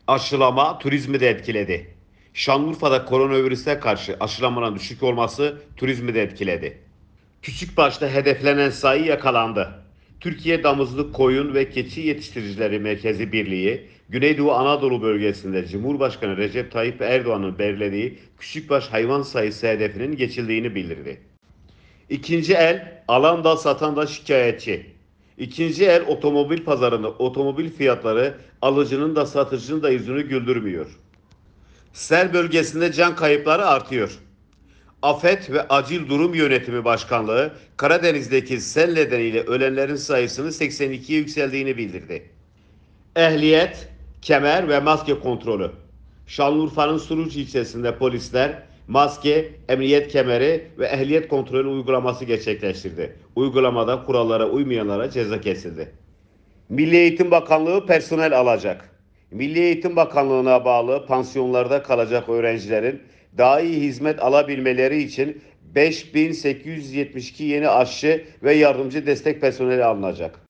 Aşılama turizmi de etkiledi. Şanlıurfa'da koronavirüse karşı aşılamanın düşük olması turizmi de etkiledi. Küçükbaş'ta hedeflenen sayı yakalandı. Türkiye Damızlık Koyun ve Keçi Yetiştiricileri Merkezi Birliği, Güneydoğu Anadolu bölgesinde Cumhurbaşkanı Recep Tayyip Erdoğan'ın belirlediği küçükbaş hayvan sayısı hedefinin geçildiğini bildirdi. İkinci el, alan da satan da şikayetçi. İkinci el otomobil pazarında otomobil fiyatları alıcının da satıcının da yüzünü güldürmüyor. Sel bölgesinde can kayıpları artıyor. Afet ve Acil Durum Yönetimi Başkanlığı Karadeniz'deki sel nedeniyle ölenlerin sayısının 82'ye yükseldiğini bildirdi. Ehliyet, kemer ve maske kontrolü. Şanlıurfa'nın Suruç ilçesinde polisler maske, emniyet kemeri ve ehliyet kontrolü uygulaması gerçekleştirdi. Uygulamada kurallara uymayanlara ceza kesildi. Milli Eğitim Bakanlığı personel alacak. Milli Eğitim Bakanlığı'na bağlı pansiyonlarda kalacak öğrencilerin daha iyi hizmet alabilmeleri için 5872 yeni aşçı ve yardımcı destek personeli alınacak.